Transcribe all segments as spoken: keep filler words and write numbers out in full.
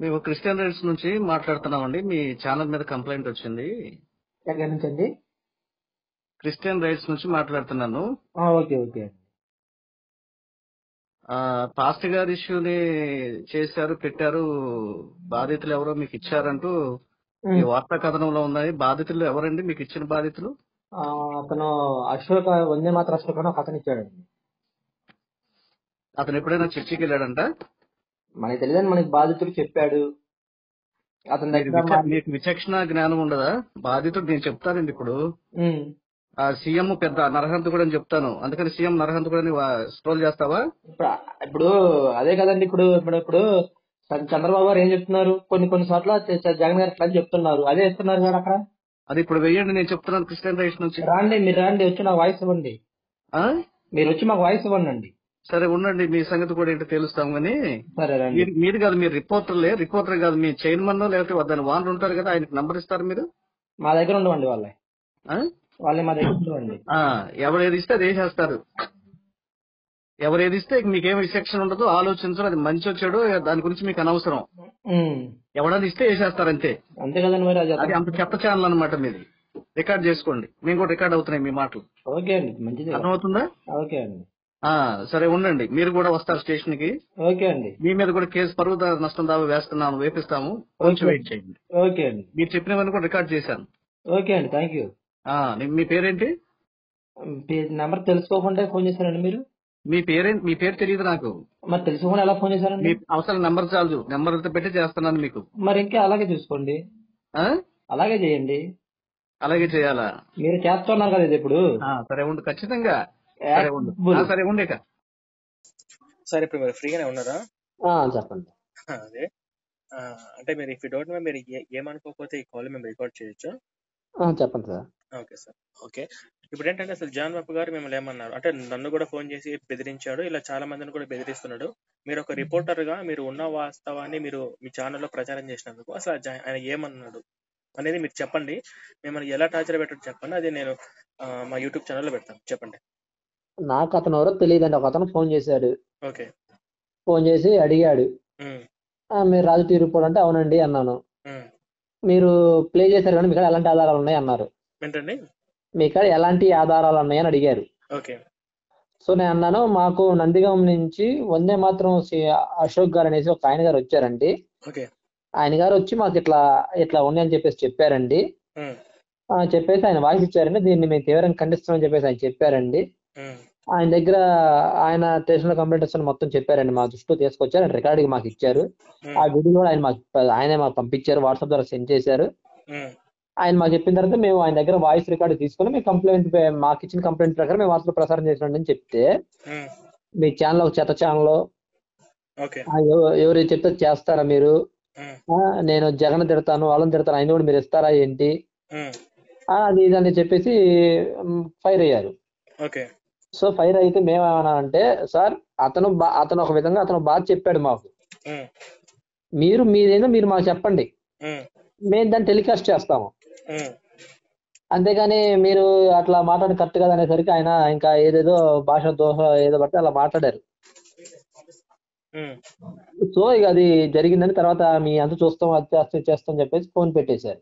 మేము Christian rights నుంచి మాట్లాడుతున్నామండి. మీ ఛానల్ మీద కంప్లైంట్ వచ్చింది. ఎక్కడి నుంచి అండి? క్రిస్టియన్ రైట్స్ నుంచి మాట్లాడుతున్నాను. ఆ, ఓకే ఓకే ఆ, పాస్టర్ గారి ఇష్యూని చేశారు, పెట్టారు. బాధితులు ఎవరో మీకు ఇచ్చారంటూ ఈ ఉమ్. వార్తా కథనంలో ఉన్నాయి. బాధితులు ఎవరండి మీకు ఇచ్చిన బాధితులు? ఆ, అతను అశోక్ వందే మాత్రం అశోక్ అని ఒక అతను ఇచ్చాడండి. అతను ఎప్పుడైనా చర్చికి వెళ్ళాడంట? మనకి తెలియదని మనకి బాధితుడు చెప్పాడు. అతని మీకు దగ్గర విచ- మా- మీకు విచక్షణ జ్ఞానం ఉండదా? బాధితుడు నేను చెప్తానండి. ఇప్పుడు ఉమ్. ఆ సీఎం పెద్ద నరహంతకుడు అని చెప్తాను, అందుకని సీఎం నరహంతకుడు అని స్క్రోల్ చేస్తావా? ఇప్పుడు ఇప్పుడు అదే కదండి. ఇప్పుడు ఇప్పుడు ఇప్పుడు చ- చంద్రబాబు గారు ఏం చెప్తున్నారు? కొన్ని కొన్ని చోట్ల చ- చ- జగన్ గారు ఇట్లా అని చెప్తున్నారు. అదే ఇస్తున్నారు కదా అక్కడ. అది ఇప్పుడు వెయ్యండి, నేను చెప్తున్నాను క్రిస్టియన్ రైట్స్ నుంచి. రాండి, మీరు రాండి, వచ్చి నాకు వాయిస్ ఇవ్వండి. ఆ? మీరు వచ్చి మాకు వాయిస్ ఇవ్వండి. సరే ఉండండి, మీ సంగతి కూడా ఏంటో తెలుస్తాం. కానీ సరే రండి. మీరు మీరు కాదు, మీరు రిపోర్టర్లే. రిపోర్టర్ కాదు, మీ చైర్మన్ లేకపోతే దాని వానర్ ఉంటారు కదా, ఆయనకి నంబర్ ఇస్తారు మీరు. మా దగ్గర ఉండవండి వాళ్ళే ఆ? వాళ్ళే మా దగ్గర ఉండవండి. ఆ, ఎవరు ఏది ఇస్తే అది వేసేస్తారు. ఎవరు ఏది ఇస్తే మీకేం రిసెక్షన్ ఉండదు. ఆలోచించడం అది మంచి వచ్చాడు, దాని గురించి మీకు అనవసరం. ఉమ్. ఎవడని ఇస్తే వేసేస్తారు అంతే. అంతే కదండి మరి. అది అది అంత చెత్త ఛానల్ అనమాట మీది. రికార్డ్ చేసుకోండి, మేము కూడా రికార్డ్ అవుతున్నాయి మీ మాటలు. ఓకే అండి, మంచిది. అర్థమవుతుందా? ఓకే అండి. ఆ, సరే ఉండండి, మీరు కూడా వస్తారు స్టేషన్ కి. ఓకే అండి. మీ మీద కూడా కేసు పరువు దా- నష్టం దావా వేస్తున్నాము, వేపిస్తాము. కొంచెం వెయిట్ చేయండి. ఓకే అండి. మీరు చెప్పినవన్నీ కూడా రికార్డ్ చేశాను. ఓకే అండి, థ్యాంక్ యూ. ఆ, నీ- మీ పేరేంటి? నెంబర్ తెలుసుకోకుండా ఫోన్ చేశారండి మీరు? మీ పేరేంటి? మీ పేరు తెలియదు నాకు. మరి తెలుసుకోకుండా ఎలా ఫోన్ చేశారండి? మీ అవసరం నెంబర్ చాలు, నెంబర్ పెట్టి చేస్తున్నాను మీకు. మరి ఇంకా అలాగే చూసుకోండి, ఆ? అలాగే చేయండి. అలాగే చేయాలా? మీరు చేస్తున్నారు కదా ఇది ఇప్పుడు. ఆ, సరే ఉండు, ఖచ్చితంగా. సరే ఉండు. ఆ, సరే ఉండే ఇక. సార్ ఇప్పుడు మీరు ఫ్రీగానే ఉన్నారా? ఆ, చెప్పండి. అదే ఆ, అంటే మీరు ఇఫ్ డౌట్ మీరు ఏ- ఏమనుకోకపోతే ఈ కాల్ మేము రికార్డ్ చేయొచ్చు. ఆ, చెప్పండి సార్. Okay sir. ఓకే, ఇప్పుడు ఏంటంటే అసలు జాన్ బాబు గారు మిమ్మల్ని ఏమన్నారు అంటే నన్ను కూడా ఫోన్ చేసి బెదిరించాడు, ఇలా చాలా మందిని కూడా బెదిరిస్తున్నాడు. మీరు ఒక రిపోర్టర్ గా మీరు ఉన్న వాస్తవాన్ని మీరు మీ ఛానల్లో ప్రచారం చేసినందుకు అసలు జా- ఆయన ఏమన్నాడు అనేది మీరు చెప్పండి. మిమ్మల్ని ఎలా టార్చర్ పెట్టాడు చెప్పండి, అది నేను ఆ, మా యూట్యూబ్ ఛానల్లో పెడతాను. చెప్పండి. నాకు అతను ఎవరో తెలియదండి. ఒక అతను ఫోన్ చేశాడు. ఓకే. ఫోన్ చేసి అడిగాడు, ఉమ్, "ఆ, మీరు రాజు టీ రిపోర్ట్ అంటే అవునండి అన్నాను. ఉమ్. మీరు ప్లే చేశారు కానీ మీ కాడ ఎలాంటి ఆధారాలు ఉన్నాయి అన్నారు. ఏంటండి? మీ కాడ ఎలాంటి ఆధారాలు ఉన్నాయని అడిగారు. ఓకే. సో నేను అన్నాను, మాకు నందిగాం నుంచి వందే మాత్రం సి- అశోక్ గారు అనేసి ఒక ఆయన గారు వచ్చారండి. ఓకే. ఆయన గారు వచ్చి మాకు ఇట్లా ఇట్లా ఉన్నాయని చెప్పేసి చెప్పారండి. ఉమ్, ఆ, చెప్పేసి ఆయన వాయిస్ ఇచ్చారండి, దీన్ని మేము తీవ్రంగా ఖండిస్తున్నామని చెప్పేసి ఆయన చెప్పారండి. ఉమ్, ఆయన దగ్గర ఆయన స్టేషన్లో కంప్లైంట్ ఇస్తాను మొత్తం చెప్పారండి, మా దృష్టిలో తీసుకొచ్చారు. ఆయన రికార్డింగ్ మాకు ఇచ్చారు. ఉమ్, ఆ వీడియో కూడా ఆయన మాకు ఆయనే మాకు పంపించారు, వాట్సాప్ ద్వారా సెండ్ చేశారు. ఉమ్. ఆయన మాకు చెప్పిన తర్వాత మేము ఆయన దగ్గర వాయిస్ రికార్డు తీసుకుని మీ కంప్లైంట్ మాకు ఇచ్చిన కంప్లైంట్ ప్రకారం మేము వాట్సాప్ ప్రసారం చేసినాం అని చెప్తే, ఉమ్. మీ ఛానల్ ఒక చెత్త ఛానల్, ఓకే. ఎవరు చెప్తే చేస్తారా మీరు, ఉమ్, ఆ, నేను జగన్ తిడతాను వాళ్ళని తిడతాను ఆయన కూడా మీరు ఇస్తారా ఏంటి, ఉమ్. ఆ, అది ఇది అని చెప్పేసి ఫైర్ అయ్యారు. ఓకే. సో ఫైర్ అయితే మేమేమన్నా అంటే, సార్ అతను బా- అతను ఒక విధంగా అతను బాగా చెప్పాడు మాకు, ఉమ్, మీరు మీరేదో మీరు మాకు చెప్పండి, ఉమ్, మేము దాన్ని టెలికాస్ట్ చేస్తాము. ఉమ్. అంతేగాని మీరు అట్లా మాట్లాడి కరెక్ట్ కదా అనేసరికి ఆయన ఇంకా ఏదేదో భాష దోష ఏదో బట్టి అలా మాట్లాడారు. ఉమ్. సో ఇక అది జరిగిందని తర్వాత మీ అంత చూస్తాం అది చేస్తాం ఇది చేస్తాం అని చెప్పేసి ఫోన్ పెట్టేశారు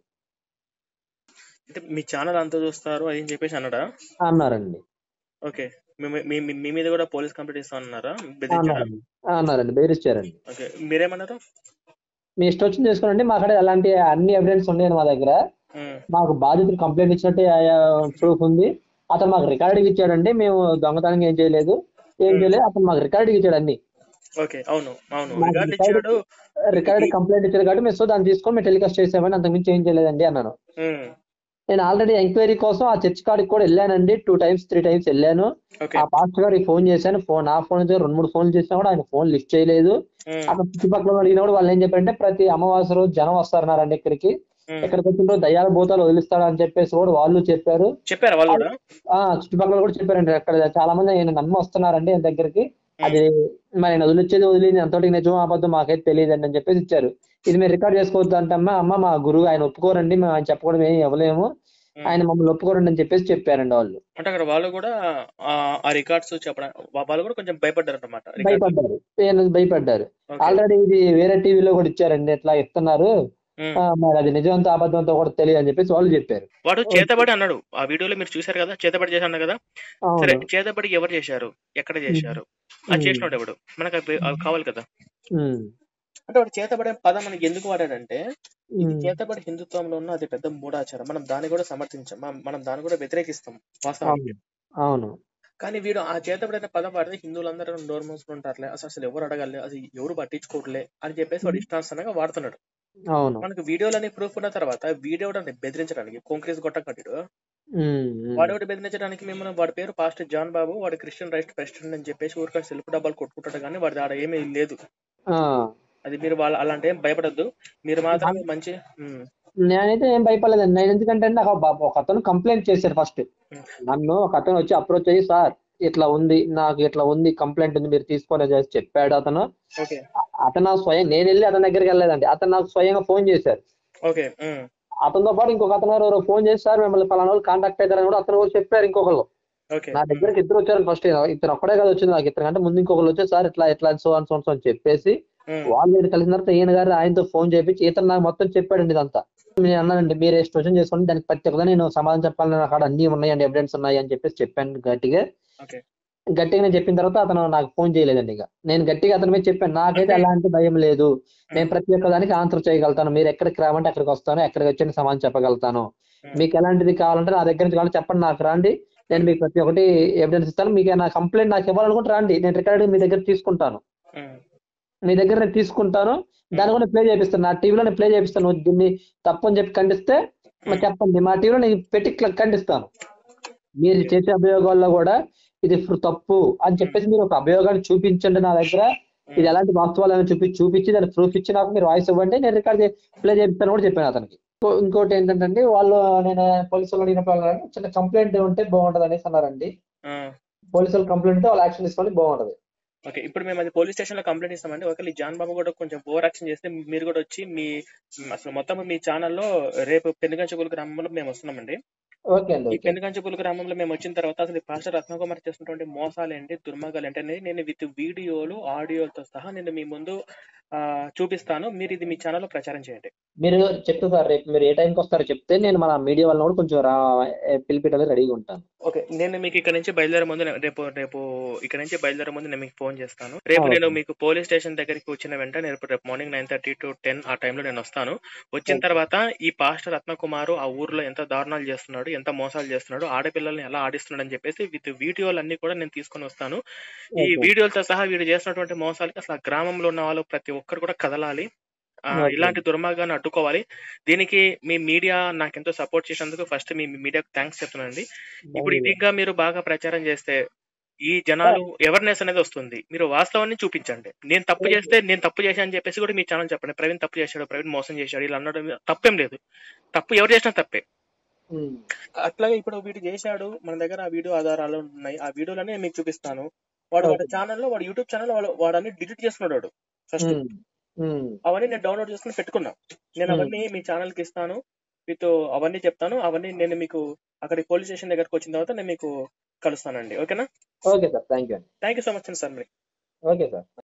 అంటే మీ ఛానల్ అంతా చూస్తారు అది అని చెప్పేసి అన్నాడా? అన్నారండి. ఓకే. మీ- మీ మీ- మీ మీద కూడా పోలీస్ కంప్లైంట్ ఇస్తా అన్నారా? బెదిరించాడా? అన్నారండి అన్నారండి బెదిరించారండి. ఓకే, మీరేమన్నారు? మీ ఇష్టం వచ్చింది చేసుకోండి, మా కాడ ఎలాంటి అన్ని ఎవిడెన్స్ ఉన్నాయండి మా దగ్గర, ఉమ్, మాకు బాధితులు కంప్లైంట్ ఇచ్చినట్టు ప్రూఫ్ ఉంది, అతను మాకు రికార్డింగ్ ఇచ్చాడండి, మేము దొంగతనంగా ఏం చేయలేదు ఏం చేయలేదు, అతను మాకు రికార్డింగ్ ఇచ్చాడు అన్ని. ఓకే. అవును అవును మాకు రికార్డ్ రికార్డ్ ఇచ్చాడు. రికార్డ్ కంప్లైంట్ ఇచ్చారు కాబట్టి మేము సో దాన్ని తీసుకొని మేము టెలికాస్ట్ చేసామని, అంతకుమించి ఏం చేయలేదండి అన్నాను. ఉమ్, నేను ఆల్రెడీ ఎంక్వైరీ కోసం ఆ చర్చ్ కాడికి కూడా వెళ్ళానండి, టూ టైమ్స్ త్రీ టైమ్స్ వెళ్ళాను. ఓకే. ఆ పాస్టర్ గారికి ఫోన్ చేశాను, ఫోన్ నా ఫోన్ నుంచి రెండు మూడు ఫోన్లు చేసినా కూడా ఆయన ఫోన్ లిఫ్ట్ చేయలేదు. ఉమ్, అక్కడ చుట్టుపక్కల అడిగినా కూడా వాళ్ళు ఏం చెప్పారంటే, ప్రతి అమావాస్య రోజు జనం వస్తారన్నారండి ఇక్కడికి, ఉమ్. ఇక్కడికి వచ్చిన రోజు దయ్యాల భూతాలు వదిలిస్తాడని చెప్పేసి కూడా వాళ్ళు చెప్పారు. చెప్పారా వాళ్ళు కూడా? ఆ చుట్టుపక్కల కూడా చెప్పారండి, అక్కడ చాలా మంది ఆయన నమ్మి వస్తున్నారండి ఆయన దగ్గరికి, అది మరి ఆయన వదిలిచ్చేది వదిలింది ఎంతోటి నిజం అబద్ధం మాకైతే తెలియదండి అని చెప్పేసి ఇచ్చారు. ఇది మీరు రికార్డ్ చేసుకోవద్దు అంటే, అమ్మ అమ్మ మా గురువు ఆయన ఒప్పుకోరండి, మేము ఆయన చెప్పకూడదు ఏమి ఇవ్వలేము, ఆయన మమ్మల్ని ఒప్పుకోరండి అని చెప్పేసి చెప్పారండి వాళ్ళు. అంటే అక్కడ వాళ్ళు కూడా ఆ ఆ రికార్డ్స్ చెప్పడం వా- వాళ్ళు కూడా కొంచెం భయపడ్డారు అనమాట రికార్డ్స్. భయపడ్డారు, ఈయన భయపడ్డారు. ఓకే. ఆల్రెడీ ఇది వేరే టీవీలో కూడా ఇచ్చారండి, ఇట్లా ఇస్తున్నారు, ఆ, మరి అది నిజంతో అబద్ధంతో కూడా తెలియదు అని చెప్పేసి వాళ్ళు చెప్పారు. వాడు చేతబడి అన్నాడు ఆ వీడియోలో, మీరు చూశారు కదా, చేతబడి చేశాను కదా. సరే, అవును. చేతబడి ఎవరు చేశారు, ఎక్కడ ఉమ్, చేశారు, అది ఉమ్, చేసినోడు ఎవడు, మనకు అవి అవి కావాలి కదా. ఉమ్, అంటే వాడు చేతబడి అనే పదం మనకి ఎందుకు వాడాడంటే, ఇది ఉమ్. చేతబడి హిందుత్వంలో ఉన్న అది పెద్ద మూఢాచారం, మనం దాన్ని కూడా సమర్థించాం, మనం- మనం దాన్ని కూడా వ్యతిరేకిస్తాం వాస్తవానికి. అవును, అవును, కానీ వీడు ఆ చేతబడి అనే పదం వాడితే హిందువులందరూ నోరు మూసుకుని ఉంటారులే, అసలు అసలు ఎవరు అడగాలి, అది ఎవరు పట్టించుకోవట్లే అని చెప్పేసి వాడు ఇష్టానుసారంగా వాడుతున్నాడు. అవును. మనకు వీడియోలని ప్రూఫ్ ఉన్న తర్వాత వీడియో బెదిరించడానికి కొంక్రీస్ కొట్టకట్టిడు ఉమ్, ఉమ్. వాడేవాడు బెదిరించడానికి మేము, వాడి పేరు పాస్టర్ జాన్ బాబు, వాడు క్రిస్టియన్ రైట్ ప్రెసిడెంట్ అని చెప్పేసి ఊరికే సెల్ఫ్ డబ్బాలు కొట్టుకుంటాడు, కానీ వాడి ఆడ ఏమీ లేదు. ఆ, అది మీరు వాళ్ళ అలాంటి ఏం భయపడద్దు, మీరు మాత్రమే మంచి. ఉమ్, నేనైతే ఏం భయపడలేదండి. నేను ఎందుకంటే అండి, ఒక బా- ఒక అతను కంప్లైంట్ చేశారు ఫస్ట్. ఉమ్, నన్ను ఒక అతను వచ్చి అప్రోచ్ అయ్యి, సార్ ఇట్లా ఉంది, నాకు ఇట్లా ఉంది, కంప్లైంట్ ఉంది, మీరు తీసుకోలేదు చేసి చెప్పాడు అతను. ఓకే అతను నాకు స్వయం, నేను వెళ్ళి అతని దగ్గరికి వెళ్ళలేదండి, అతను నాకు స్వయంగా ఫోన్ చేశారు. ఓకే. ఉమ్, అతనితో పాటు ఇంకొక అతను ఎవరో ఫోన్ చేసి, సార్ మిమ్మల్ని పలానా వాళ్ళు కాంటాక్ట్ అవుతారని కూడా అతను కూడా చెప్పారు. ఇంకొకళ్ళు ఓకే. నా ఉమ్, దగ్గరికి ఇద్దరు వచ్చారు ఫస్ట్. ఇతను ఒక్కడే కదా వచ్చింది, నాకు ఇతను అంటే ముందు ఇంకొకళ్ళు వచ్చి, సార్ ఇట్లా ఇట్లా సో అని సో అని చెప్పేసి ఉమ్, వాళ్ళు వీళ్ళు కలిసిన తర్వాత ఈయన గారు ఆయనతో ఫోన్ చేపించి ఇతను నాకు మొత్తం చెప్పాడండి ఇదంతా. నేను అన్నానండి, మీరు క్వశ్చన్ చేసుకోండి, దానికి ప్రతి ఒక్కదా నేను సమాధానం చెప్పాలని నాకు అక్కడ అన్ని ఉన్నాయండి, ఎవిడెన్స్ ఉన్నాయి అని చెప్పేసి చెప్పాను గట్టిగా. ఓకే. గట్టిగా నేను చెప్పిన తర్వాత అతను నాకు ఫోన్ చేయలేదండి. ఇక నేను గట్టిగా అతని మీద చెప్పాను, నాకైతే అంటే ఎలాంటి భయం లేదు, నేను ఉమ్, ప్రతి ఒక్క దానికి ఆన్సర్ చేయగలుగుతాను, మీరు ఎక్కడికి రావంటే అక్కడికి వస్తాను, ఎక్కడికి వచ్చి సమాధానం చెప్పగలుగుతాను, ఉమ్, మీకు ఎలాంటిది కావాలంటే నా దగ్గర నుంచి కావాలంటే చెప్పండి, నాకు రండి, నేను ఉమ్, మీకు ప్రతి ఒక్కటి ఎవిడెన్స్ ఇస్తాను, మీకు నా కంప్లైంట్ నాకు ఇవ్వాలనుకుంటే రండి, నేను రికార్డ్ మీ దగ్గర తీసుకుంటాను, ఉమ్, మీ దగ్గర నేను తీసుకుంటాను, దాన్ని ఉమ్, కూడా ప్లే చేపిస్తాను, నా టీవీలో నేను ప్లే చేపిస్తాను, నువ్వు దీన్ని తప్పని చెప్పి ఖండిస్తే మరి ఉమ్, చెప్పండి, మా టీవీలో నేను పెట్టి క్ల- ఖండిస్తాను, మీరు ఓకే. చేసే అభియోగాల్లో కూడా ఇది ఫు- తప్పు అని ఉమ్, చెప్పేసి మీరు ఒక అభియోగాన్ని చూపించండి నా దగ్గర, ఇది ఉమ్, ఎలాంటి వాస్తవాలను చూపి చూపించి దాన్ని ప్రూఫ్ ఇచ్చి నాకు మీరు వాయిస్ ఇవ్వండి, నేను రికార్డ్ ప్లే చేపిస్తాను కూడా చెప్పాను అతనికి. ఇంకో- ఇంకోటి ఏంటంటే వాళ్ళు, నేను పోలీసు వాళ్ళు అడిగినప్పుడు వాళ్ళు అన్నారు, చిన్న కంప్లైంట్ ఉంటే బాగుంటది అనేసి అన్నారండి. ఆ, పోలీసు వాళ్ళు కంప్లైంట్ ఉంటే వాళ్ళు యాక్షన్ తీసుకొని బాగుంటది. ఓకే. ఇప్పుడు మేము అది పోలీస్ స్టేషన్ లో కంప్లైంట్ ఇస్తామండి. ఒకవేళ ఈ జాన్ బాబు కూడా కొంచెం ఓవర్ యాక్షన్ చేస్తే మీరు కూడా వచ్చి మీ అసలు మొత్తం మీ ఛానల్లో రేపు పెనుగంచగోలు గ్రామంలో మేము వస్తున్నామండి. ఓకే అండి, ఈ ఓకే. పెనుగంచగోలు గ్రామంలో మేము వచ్చిన తర్వాత అసలు ఈ పాస్టర్ రత్నకుమార్ చేస్తున్నటువంటి మోసాలు ఏంటి, దుర్మార్గాలు ఏంటి అనేది నేను విత్ వీడియోలు ఆడియోలతో సహా నేను మీ ముందు ఆ, చూపిస్తాను. మీరు ఇది మీ ఛానల్లో ప్రచారం చేయండి. మీరు చెప్తే సార్, రేపు మీరు ఏ టైంకి వస్తారో చెప్తే నేను మన మీడియా వాళ్ళని కూడా కొంచెం రా పిలిపిటది రెడీగా ఉంటాను. ఓకే, నేను మీకు ఇక్కడ నుంచి బయలుదేరే ముందు నే- రేపు రేపు ఇక్కడ నుంచి బయలుదేరే ముందు నేను మీకు ఫోన్ చేస్తాను. రేపు ఓకే. నేను మీకు పోలీస్ స్టేషన్ దగ్గరికి వచ్చిన వెంటనే రేపు రేపు morning nine thirty to ten ఆ టైంలో నేను వస్తాను. వచ్చిన ఓకే. తర్వాత ఈ పాస్టర్ రత్నకుమారు ఆ ఊర్లో ఎంత దారుణాలు చేస్తున్నాడు, ఎంత మోసాలు చేస్తున్నాడు, ఆడపిల్లల్ని ఎలా ఆడిస్తున్నాడు అని చెప్పేసి విత్ వీడియోలు అన్ని కూడా నేను తీసుకొని వస్తాను. ఈ ఓకే. వీడియోలతో సహా వీడు చేస్తున్నటువంటి మోసాలకి అసలు ఆ గ్రామంలో ఉన్న వాళ్ళు ప్రతి ఒక్కరు కూడా కదలాలి. ఆ, ఓకే. ఇలాంటి దుర్మార్గాన్ని అడ్డుకోవాలి. దీనికి మీ మీడియా నాకు ఎంతో సపోర్ట్ చేసినందుకు ఫస్ట్ మీ మీడియాకు థ్యాంక్స్ చెప్తున్నానండి. ఇప్పుడు ఇది ఇంకా మీరు బాగా ప్రచారం చేస్తే ఈ జనాలు అవేర్నెస్ అనేది వస్తుంది. మీరు వాస్తవాన్ని చూపించండి. నేను తప్పు చేస్తే నేను తప్పు చేశాను అని చెప్పేసి కూడా మీ ఛానల్ చెప్పండి. ప్రవీణ్ తప్పు చేశాడు, ప్రవీణ్ మోసం చేశాడు, ఇలా అన్నడం తప్పేం లేదు. తప్పు ఎవరు చేసినా తప్పే. ఉమ్. అట్లాగే ఇప్పుడు వీడు చేశాడు, మన దగ్గర ఆ వీడియో ఆధారాలు ఉన్నాయి. ఆ వీడియోలనే నేను మీకు చూపిస్తాను. వాడు వాడి ఓకే. ఛానల్లో వాడు యూట్యూబ్ ఛానల్ వాడు వాడన్ని డిలీట్ చేసుకున్నాడు వాడు ఫస్ట్. ఉమ్. ఉమ్. అవన్నీ నేను డౌన్లోడ్ చేసుకుని పెట్టుకున్నా. నేను ఉమ్. అవన్నీ మీ ఛానల్ కి ఇస్తాను, మీతో అవన్నీ చెప్తాను. అవన్నీ నేను మీకు అక్కడి పోలీస్ స్టేషన్ దగ్గరకు వచ్చిన తర్వాత నేను మీకు కలుస్తానండి. ఓకేనా? ఓకే సార్, థ్యాంక్ యూ అండి. Thank you so much sir. మరి ఓకే సార్.